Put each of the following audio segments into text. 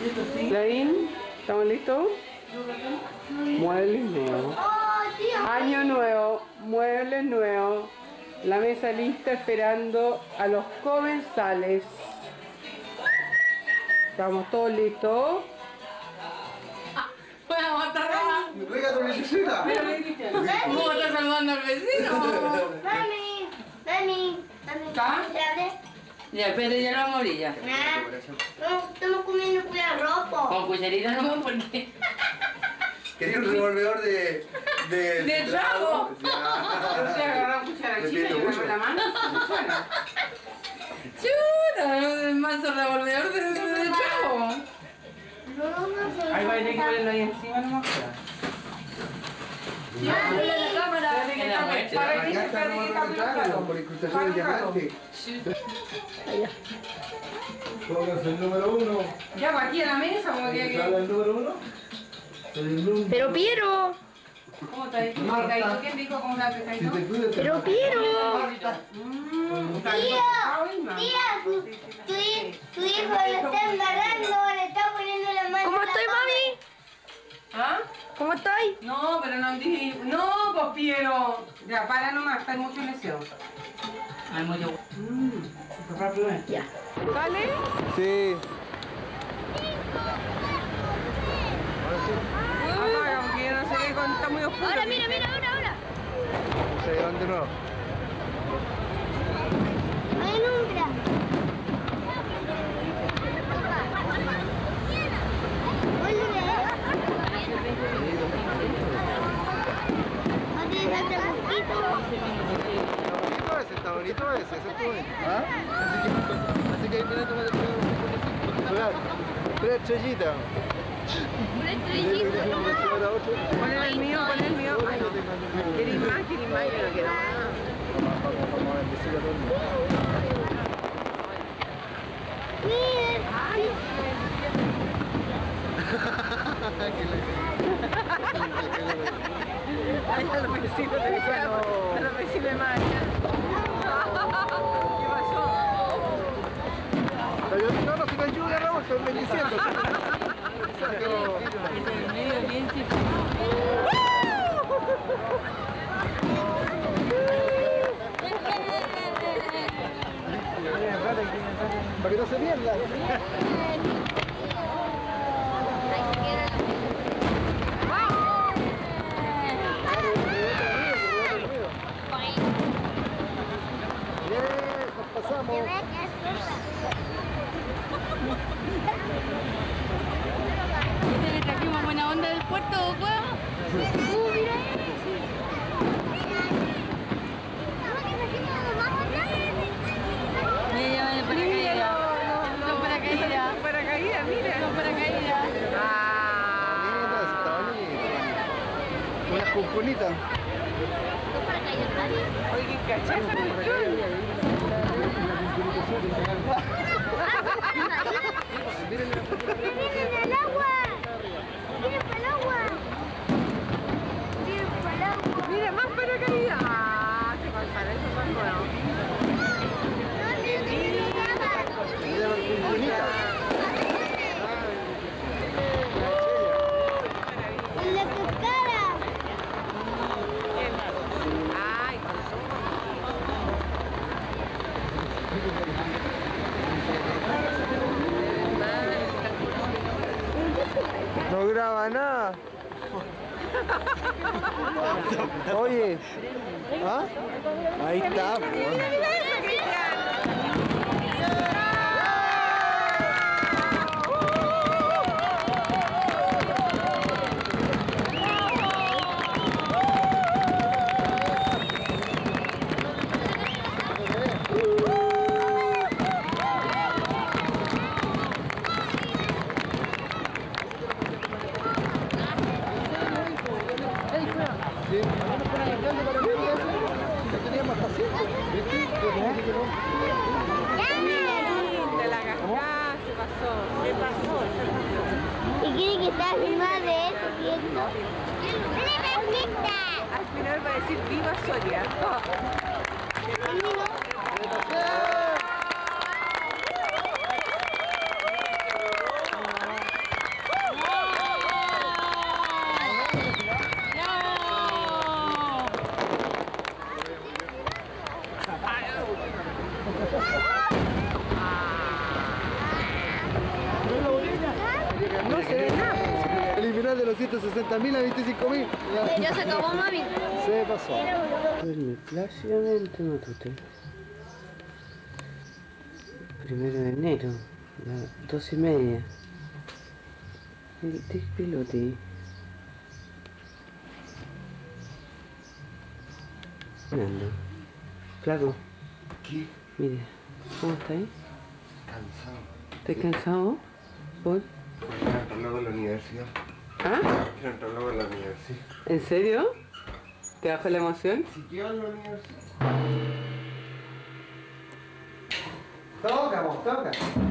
Laín, ¿estamos listos? Muebles nuevos. Año nuevo, muebles nuevos. La mesa lista esperando a los comensales. Estamos todos listos. Bueno, estar ¡Venga, tu necesita! ¿Cómo estás saludando al vecino? Mami. ¿Está? Ya, espérate, ya lo vamos a abrir ya. Estamos comiendo con la ropa. Con cucharita nomás porque... Quería un revolvedor de trago. Usted agarra cuchara china y yo con la mano. Chuta, el manso revolvedor de trago. Ahí va a tener que ponerlo ahí encima nomás. Mami. Para que se perdga por incrustación de diamante. Pónganse el número 1. Ya, va aquí a la mesa, como que... el número 1? Pero Piero. ¿Cómo está ahí? ¿Pecadito? ¿Quién dijo cómo está pecadito? Pero Piero. Tu hijo lo está embarrando, le está poniendo la mano. ¿Cómo estoy, mami? ¿Ah? ¿Cómo estoy? No, pero no dije... No, pues Piero. Ya, para nomás, está mucho lesión. Hay mucho... Ya. ¿Vale? Sí. Apaga, porque yo no sé qué está muy oscuro. Ahora, mira, ahora. Se llevan de nuevo. Alumbra. Está bonito ese, ¿Ah? Así que ahí viene tomar el 3 estrellitas. Ponle el mío, ponle el mío. Ay, no. ¿Querés más? Yo no quiero más. Vamos a bendecir a todo el mundo. Ay, a los vecinos le decían, a los vecinos de Maya. ¿Qué pasó? No se me ayuda, Raúl, estoy bendiciendo. El medio bien chico. Para que no se pierda. Nos pasamos. ¿Le trajimos buena onda del puerto, huevo? Mira Son paracaídas. Paracaídas, mira. Son paracaídas. Unas cumpunitas. Oye, ¿qué cachai esa cuestión? ¡Miren el agua! ¡Miren para el agua! ¡Miren para el agua! Mira, más paracaídas. Ah, se para eso son nuevos. Mira las cumpunitas. ¡En la cascada! Ay, No graba nada. Oye. ¿Ah? Ahí está. de la cascada se pasó. ¿Qué pasó? ¿Y quiere que está encima de eso, cierto? Al final va a decir viva Soria. se ve nada. Eliminar de los 160.000 a 25.000. Ya se acabó, mami. Se pasó. Duerme plácidamente Matute. 1 de enero, las 2:30. El tic pilote. Fernando. Flaco. ¿Qué? Mire, ¿cómo está ahí? Cansado. ¿Estás cansado? ¿Por? Quiero entrar luego a la universidad. ¿Ah? Quiero entrar luego a la universidad. ¿En serio? ¿Te bajó la emoción? Si quiero a la universidad. Toca, vos, toca.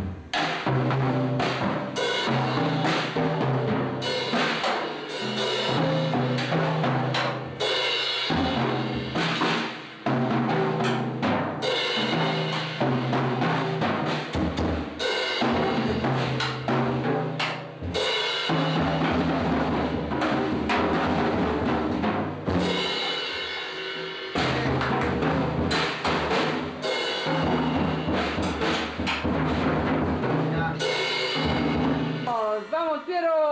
¡Vamos, Piero!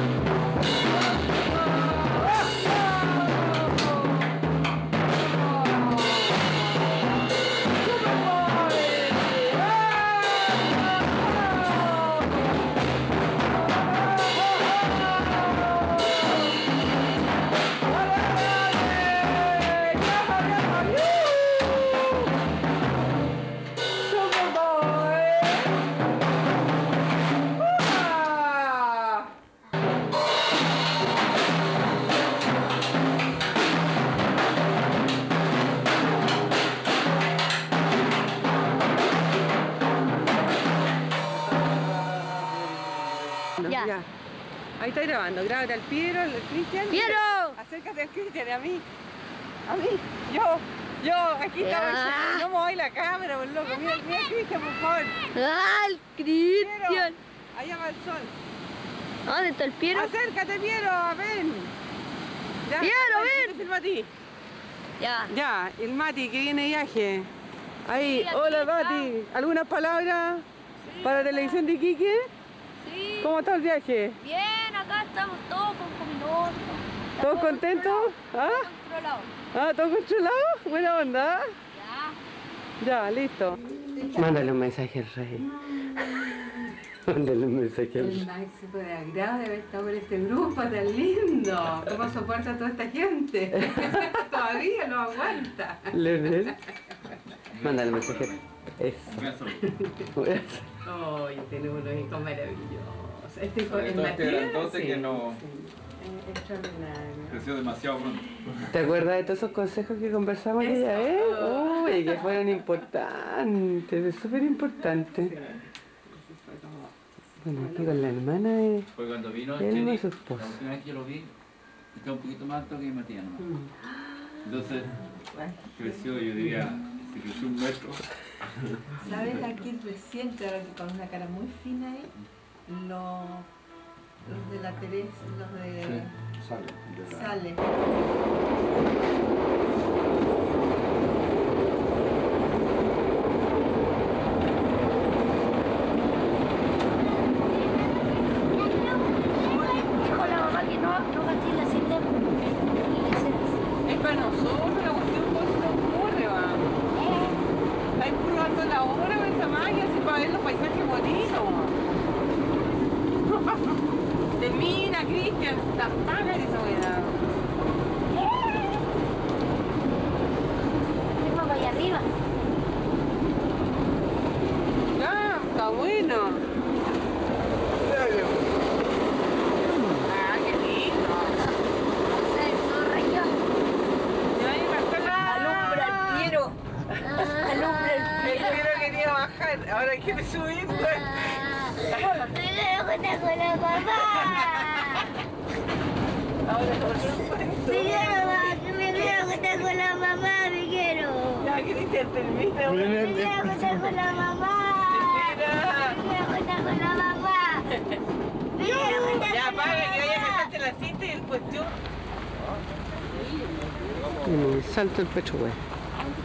Ya. Ahí está grabando. Grábate al Piero, al Cristian. ¡Piero! Acércate al Cristian y a mí. A mí. Yo. Aquí estamos. Ah. No muevo la cámara, por loco. Mira, mira Cristian, por favor. ¡Al Cristian! Allá va el sol. ¿Dónde está el Piero? Acércate, Piero, ven. Ya, Piero, ven. ven. Te filmo a ti. Ya. Ya, el Mati que viene de viaje. Ahí, Sí, aquí hola está. Mati. ¿Algunas palabras para televisión de Iquique? Sí. ¿Cómo está el viaje? Bien, acá estamos todos con comiloso. ¿Todos contentos? ¿Ah? Controlado. ¿Ah, todo controlado? Buena onda. Ya. Ya, listo. Mándale un mensaje al rey. Mándale un mensaje al El rey. máximo de agrado de haber estado en este grupo tan lindo. ¿Cómo soporta a toda esta gente? Todavía no aguanta. Leonel. Mándale un mensaje. Eso. Hoy tenemos unos hijos maravillosos. Este hijo Sobre es todo este Matías. grandote que no Es extraordinario. creció demasiado pronto. ¿Te acuerdas de todos esos consejos que conversamos aquella vez? Uy, que fueron importantes, súper importantes. Bueno, aquí con la hermana de Fue cuando vino él y Chedi, su la esposa. última vez que lo vi, estaba un poquito más alto que Matías nomás. Entonces creció, yo diría, se creció 1 metro. ¿Sabes aquí recién, claro que con una cara muy fina ahí? Los de la Teresa, los de Sale. Sale. Dijo la mamá que no gasté la cinta en leceras. Es para nosotros, la cuestión no se nos ocurre, va. Está empujando la hora con esa magia, así para ver los paisajes bonitos. Termina, Cristian, la paga de esa weá. Tengo para allá arriba. Ya, está bueno. Ah, qué lindo. Todo rayado. Ya ahí me está Alumbra el Piero. Alumbra el El Piero. Piero quería bajar, ahora quiere subir. Me quiero juntar con la mamá. Ahora por supuesto. Me quiero juntar con la mamá, me quiero. Ya, Cristian, termina. Me quiero juntar con la mamá. Mira. Me quiero juntar con la mamá. Me quiero juntar Ya, con la paga, que vaya a mamá. meterte la cinta y el cuestión. Salto el pecho, güey.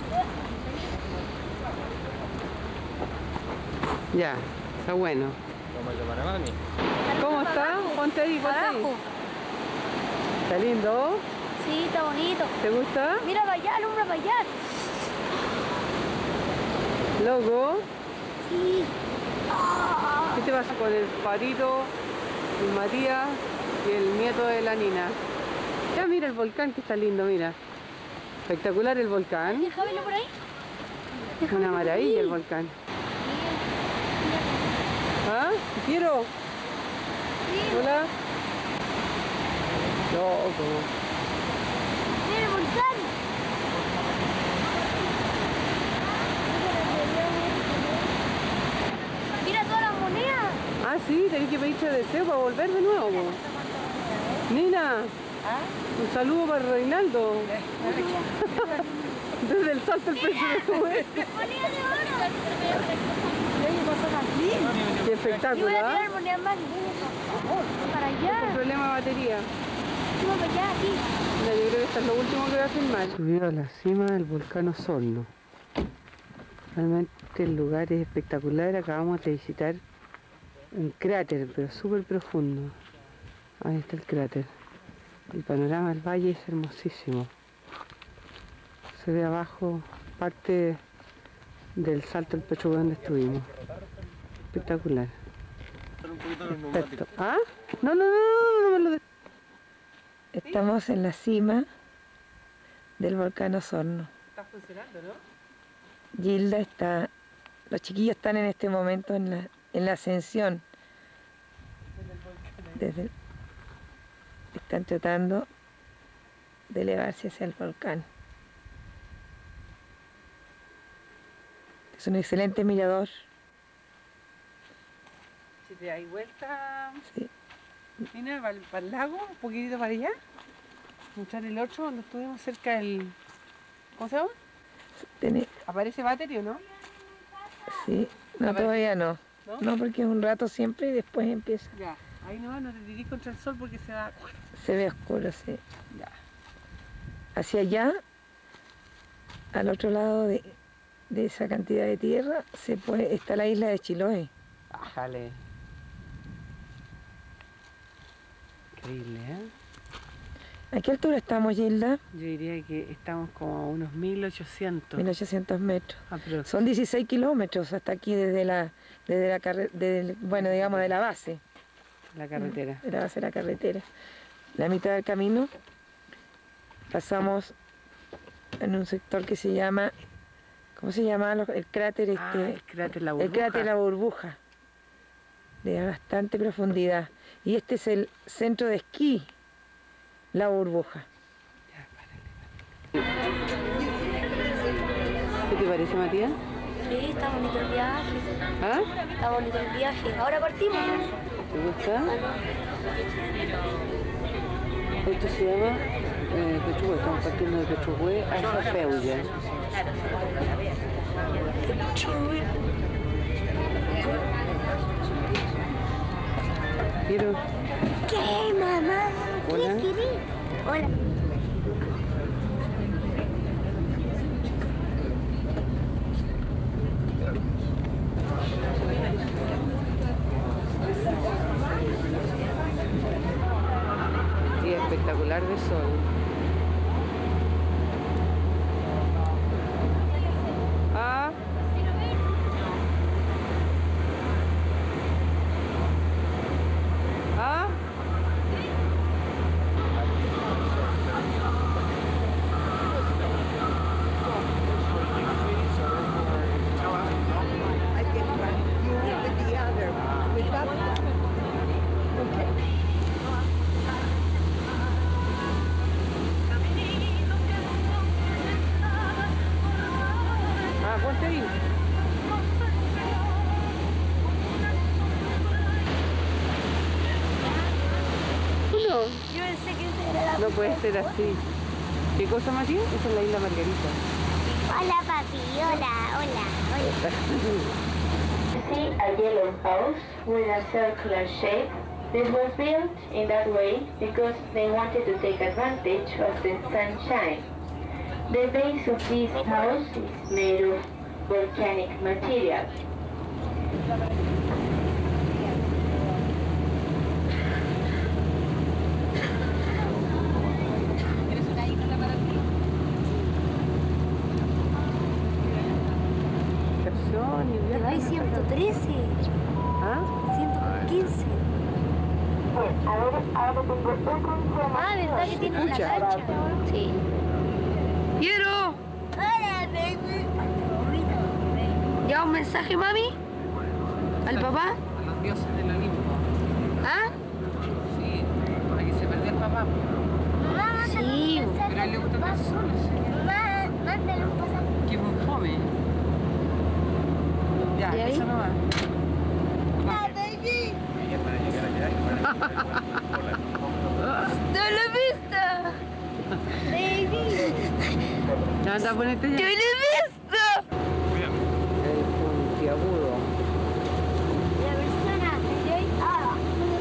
Ya, está bueno. Vamos a llamar a mami. ¿Cómo está? Ponte ahí, ponte ahí. Abajo. ¿Está lindo? Sí, está bonito. ¿Te gusta? Mira para allá, alumbra para allá. Loco, Sí. ¿qué te pasa con el Patito, el Matías y el nieto de la Nina? Ya mira el volcán que está lindo, mira. Espectacular el volcán. Deja verlo por ahí. Una maravilla el volcán. ¿Ah? ¿Quiero? Hola. Loco. Mira el volcán. Mira todas las monedas. Ah, sí, tenés que pedirte deseo para volver de nuevo. Po. Nina, un saludo para Reinaldo. Desde el salto el pecho de tu vez. Monedas de oro. Qué espectáculo, Yo voy a ¿ah? tirar monedas más. Para allá. Problema de batería. Vamos para allá, aquí. Mira, yo creo que esto es lo último que voy a filmar. Subido a la cima del volcán Osorno. Realmente el lugar es espectacular. Acabamos de visitar un cráter, pero súper profundo. Ahí está el cráter. El panorama del valle es hermosísimo. Se ve abajo parte del salto del pecho donde estuvimos. Espectacular. Perfecto. ¿Ah? No me lo de... Estamos en la cima del volcán Osorno. Está funcionando, ¿no? Gilda está, los chiquillos están en este momento en la ascensión. Están tratando de elevarse hacia el volcán. Es un excelente mirador. Si te das vuelta, Sí. mira, para el lago, un poquitito para allá. Mostrar el otro donde estuvimos cerca del... ¿Cómo se llama? ¿Aparece batería o no? Sí, no, todavía no. ¿No? No, porque es un rato siempre y después empieza. Ya, ahí no te tirís contra el sol porque se da... Se ve oscuro, sí. Ya. Hacia allá, al otro lado de esa cantidad de tierra, está la isla de Chiloé. Bájale. Increíble, ¿eh? ¿A qué altura estamos, Gilda? Yo diría que estamos como a unos 1800. 1800 metros. Aprox. Son 16 kilómetros hasta aquí desde la base. La carretera. De la base de la carretera. La mitad del camino pasamos en un sector que se llama, ¿cómo se llama? El cráter el cráter La Burbuja. El cráter La Burbuja, de bastante profundidad. Y este es el centro de esquí La Burbuja. ¿Qué te parece, Matías? Sí, está bonito el viaje. ¿Ah? Está bonito el viaje. Ahora partimos. ¿Te gusta? Esto se llama Pechugue. Estamos partiendo de Pechugue hacia Peulla. Quiero. ¿Qué, mamá? Hola. Hola. Día espectacular de sol. Ah. Ah. Ah, ponte ahí. No, Yo pensé que ese era la... no puede ser así. ¿Qué cosa, Matías? Esa es la isla Margarita. Hola, papi. Hola. See a yellow house with a circular shape. This was built in that way because they wanted to take advantage of the sunshine. The base of this house is made of volcanic material. 113. ¿Ah? 115. Ah, ¿verdad que tiene una Escucha. cancha? Sí. ¡Quiero! Hola, baby. ¿Ya un mensaje, mami? ¿Al papá? A los dioses del Olimpo. ¿Ah? Sí, para que se perdiera el papá. Mamá, Sí. Pero a él le gusta estar solo, sí. Mamá, mándale un pasaje. Que es un fome. Ya, ¿Y ahí? eso no va. Ah, baby. Ella para llegar allá y ¡No lo he visto! Baby. Anda, ponete ya. ¡Yo lo he visto! El puntiagudo. La persona de hoy. Ah.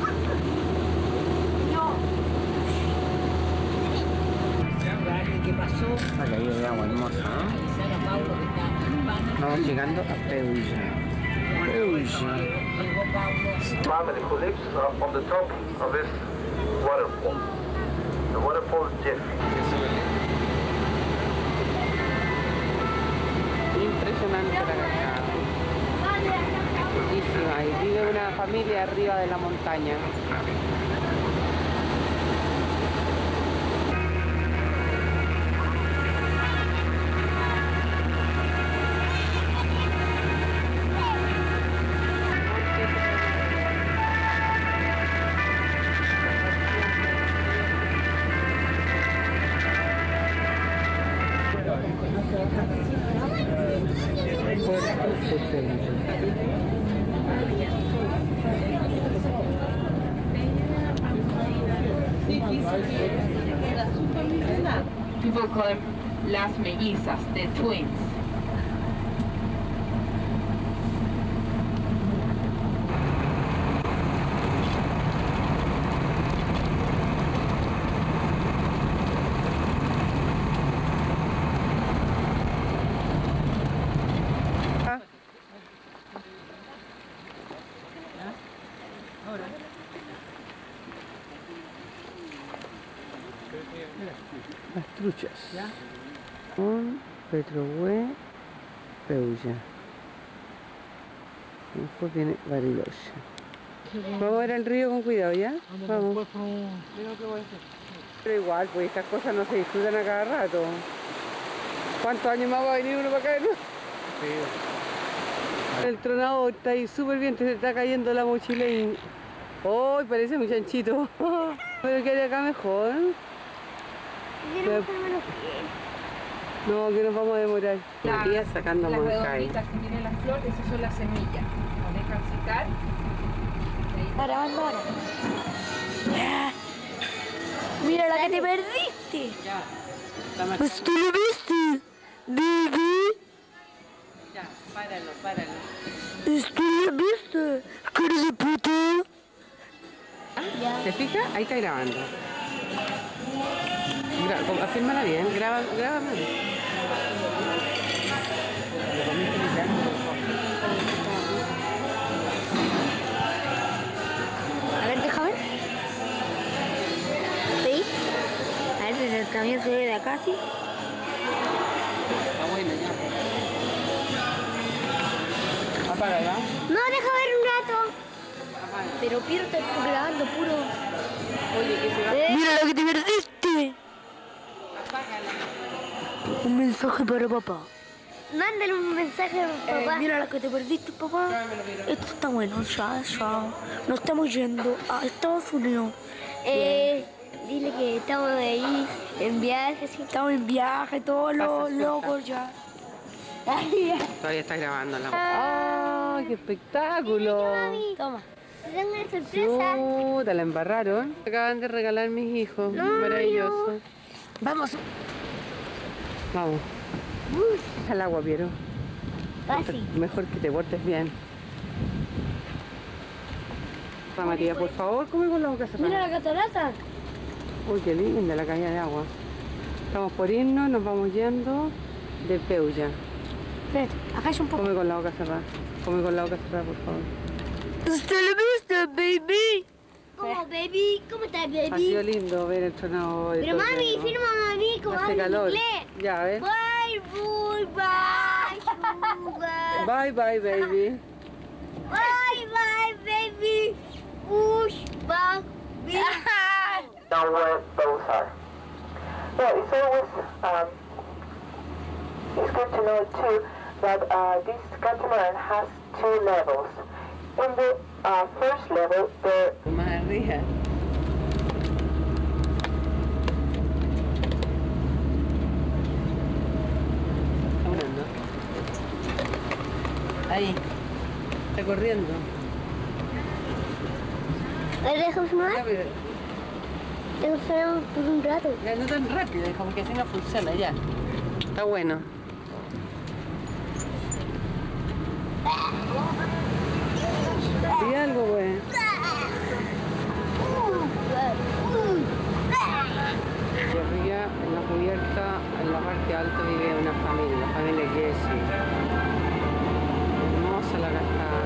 Una caída de agua hermosa, ¿no? Vamos llegando a Perugia. family who lives on the top of this waterfall. The waterfall Jeff. Impresionante la cascada. Bellísima. Y vive una familia arriba de la montaña. People call them las mellizas, the twins. Las truchas. Con Petrohue, Perugia. Después viene Bariloche. Vamos a ver al río con cuidado, ¿ya? Vamos. Pero igual, pues estas cosas no se disfrutan a cada rato. ¿Cuántos años más va a venir uno para acá? ¿No? Sí. El tronador está ahí súper bien, te está cayendo la mochila y... ¡Oh! Parece muy chanchito. Pero que hay acá mejor. No, que nos vamos a demorar. La tía sacando Las Mancay. redonditas que tiene la flor, esas son las semillas. Las dejan secar. Ahora, ahora. Mira la que te perdiste. Ya, Pues tú lo viste, baby. ya, páralo. Pues tú lo viste, cara de puta. ¿Te fijas? Ahí está grabando. Afírmala bien, grábame. A ver, déjame. ¿Sí? A ver, pero el camión se ve de acá, ¿sí? Está bueno ya. Apágala. No, deja ver un rato. Pero Piero está grabando puro. Oye, que se va. Mira lo que te perdiste. Apágala. Un mensaje para papá. Mándale un mensaje a papá. Mira lo que te perdiste, papá. Esto está bueno, ya. Nos estamos yendo a Estados Unidos. Dile que estamos ahí en viaje. ¿Sí? Estamos en viaje, todos los locos ya. Todavía está grabando la... ¡Ah, qué espectáculo! Toma. Tengo una sorpresa. Chuta, la embarraron. Acaban de regalar mis hijos. Maravilloso. Vamos. Vamos. Al agua, Piero. Casi. Mejor que te portes bien. María, por favor, come con la boca cerrada. Mira la catarata. Uy, qué linda la caída de agua. Estamos por irnos, nos vamos yendo de Perugia. Espérate, acá hay un poco. Come con la boca cerrada. Come con la boca cerrada, por favor. ¿Usted lo viste, baby? ¿Cómo, baby? ¿Cómo estás, Ha sido lindo ver el tronado de Pero todo el mami, río. fírmame a mí como Hace hablo en calor. inglés. Ya, a ver. Bye, bye, bye, sugar. Bye, bye, baby. Bye bye, baby. Push back, baby. Now where those are. Well, it's always it's good to know too that this catamaran has 2 levels. In the first level, there Más arriba. Ahí. Está corriendo. ¿Deja fumar? Rápido. Deja fumar por un rato. Ya, no tan rápido, como que así no funciona ya. Está bueno. ¿Y algo, güey? Y arriba, en la cubierta, en la parte alta, vive una familia, la familia Gessi. Hermosa la cascada.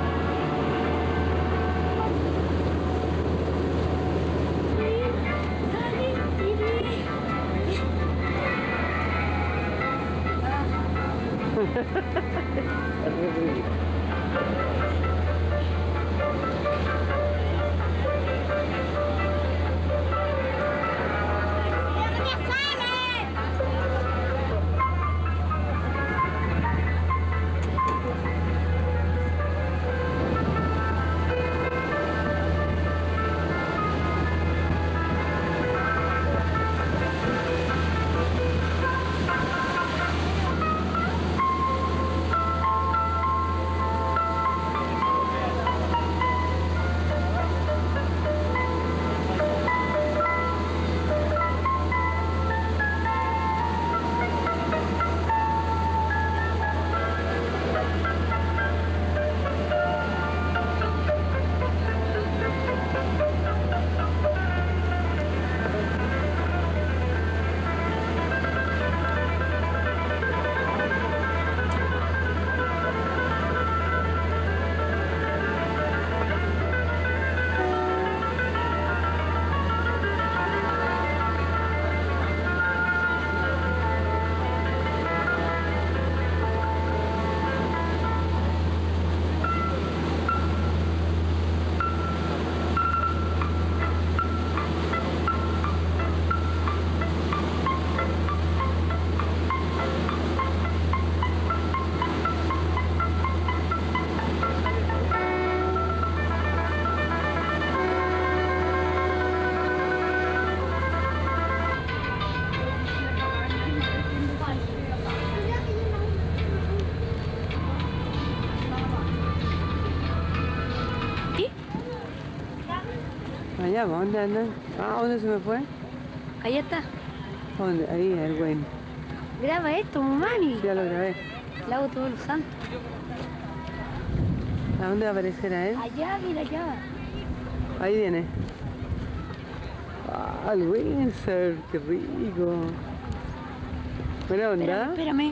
Allá, ¿dónde andan? Ah, ¿dónde se me fue? Ahí está. ¿Dónde? Ahí, el güey. Graba esto, mami. Ya lo grabé. La hago todos los santos. ¿A dónde va a aparecer a él? Allá, mira allá. Ahí viene. Ah, el Windsor, qué rico. Buena onda. Espérame.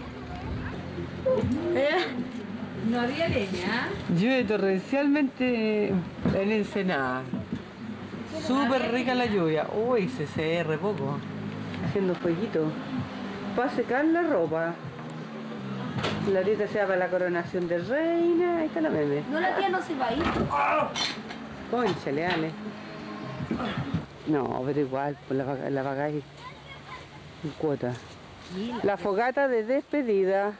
No había leña. Llueve torrencialmente en Ensenada. Súper rica la lluvia. Uy, se re poco. Haciendo fueguito. Para secar la ropa. La dieta sea para la coronación de reina. Ahí está la meme. No, la tía no se va a ir. Cónchale, dale. No, pero igual, pues la pagáis en cuota. La fogata de despedida.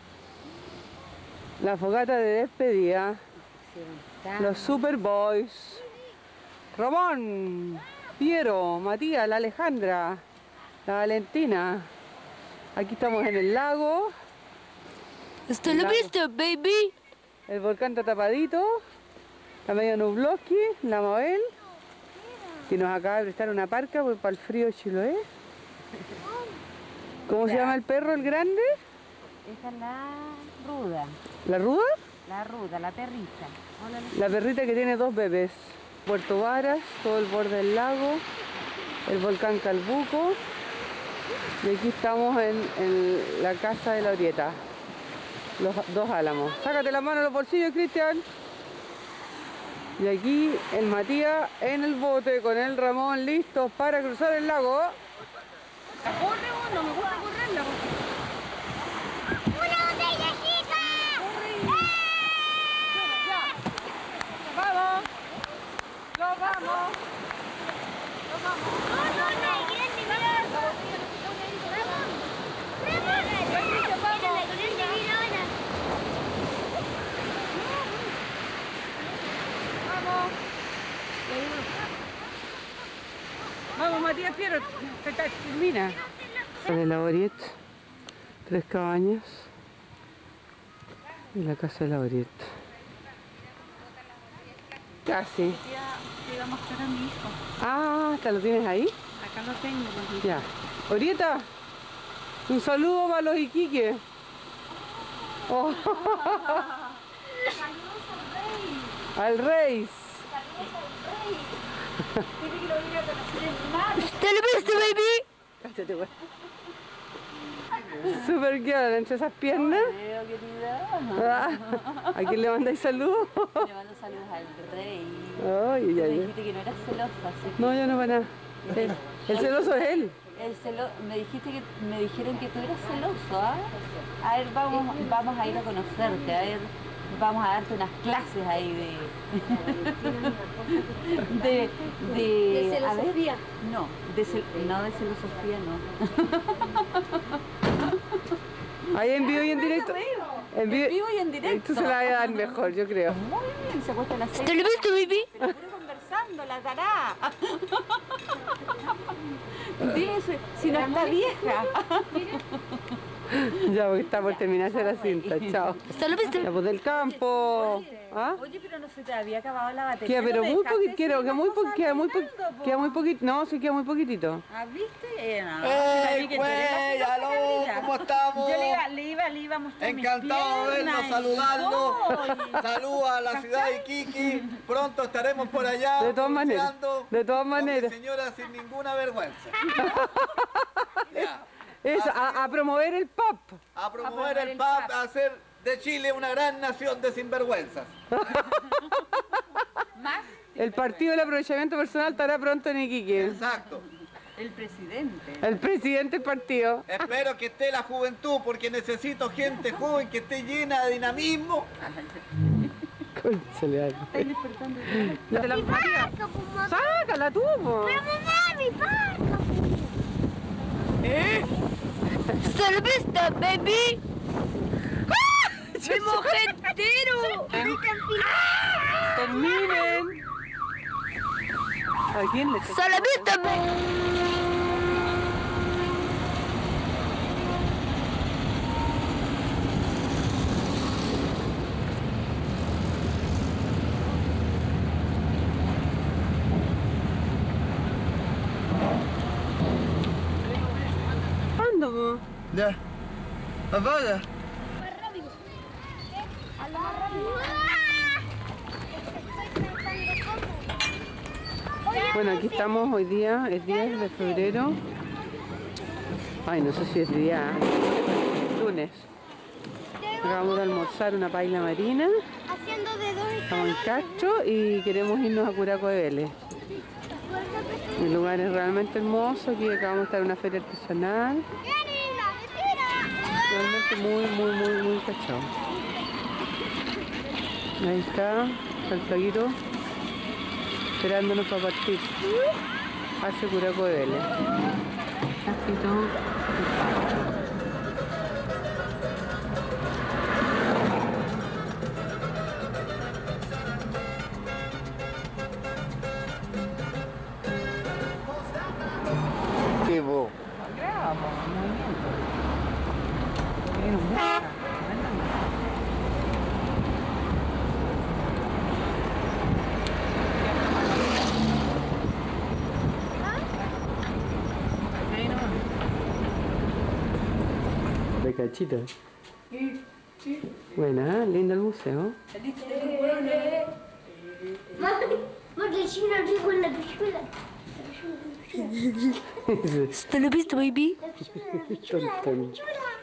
La fogata de despedida. Los Superboys. Ramón, Piero, Matías, la Alejandra, la Valentina. Aquí estamos en el lago. Hasta la vista, baby. El volcán está tapadito. Está medio nubloski, la Mabel, que nos acaba de prestar una parca pues, para el frío de Chiloé. ¿Cómo se llama el perro, el grande? Esa es la ruda. ¿La ruda? La ruda, la perrita. Hola, La perrita que tiene 2 bebés. Puerto Varas, todo el borde del lago, el volcán Calbuco. Y aquí estamos en la casa de la Orieta. Los 2 álamos. Sácate la mano a los bolsillos, Cristian. Y aquí el Matías en el bote con el Ramón listos para cruzar el lago. corre vos, no me gusta correrla. ¡Una botella chica! Matías Piero, termina. De la Oriet, 3 cabañas y la casa de la Oriet. Casi. Te iba a mostrar a mi hijo. Ah, ¿te lo tienes ahí? Acá lo tengo. Ya. Orieta, un saludo para los Iquique. Oh. Al rey. ¿Te lo viste, baby? Cállate, güey. Supergirl, entre esas piernas. ¿A quién le mandáis saludos? Le mando saludos al rey. Ay, Me ay, ay. dijiste que no eras celosa, así que... No, yo no para nada. El celoso es él. Me dijeron que tú eras celoso, ¿ah? A ver, vamos a ir a conocerte, a ver, vamos a darte unas clases ahí de celosofía. No, de celosofía no. Ahí en vivo y en directo. En vivo y en directo. Esto se la va a dar mejor, yo creo. Muy bien, se acuesta a las 6. ¿Te lo viste, baby? Pero puro conversando, la dará. Dime si no está vieja. Ya, porque está por terminarse la cinta. Chao. ¿Te lo viste? Ya, pues del campo. ¿Ah? Oye, pero no se te había acabado la batería. Queda, pero no me muy dejaste poquito, queda muy seguir queda muy poquito. No, sí queda muy poquitito. ¿Ah, viste? No, Güey, aló, ¿cómo estamos? Yo le iba a mostrar Encantado de verlo, saludarlo. Saludos a la ciudad de Iquique. Pronto estaremos por allá. De todas maneras. publicando De todas con mi maneras. señora sin ninguna vergüenza. Ya. Eso, a promover el pop. A promover el PAP, a hacer de Chile una gran nación de sinvergüenzas. Más El partido del aprovechamiento personal estará pronto en Iquique. Exacto. el presidente. El presidente del partido. Espero que esté la juventud porque necesito gente joven que esté llena de dinamismo. Cónchale, Estoy despertando. Sácala tú, po. Pero mamá, mi barco. ¿Se lo viste, baby? ¡Me mojé entero! Terminen. ¿A quién le toca? ¿Se lo viste, baby? ¿Cuándo, po? Ya. Apaga. Bueno, aquí estamos hoy día, es 10 de febrero. Ay, no sé si es día, lunes. Acabamos de almorzar una paella marina. Estamos en Castro y queremos irnos a Curaco de Vélez. El lugar es realmente hermoso, aquí acabamos de estar en una feria artesanal. Realmente muy cachado. Ahí está, el taquito esperándonos para partir hacia Curaco de Vélez. Así todo. ¿Qué vos? De cachita. Buena, lindo el museo. ¿Te lo viste, baby? Tontón.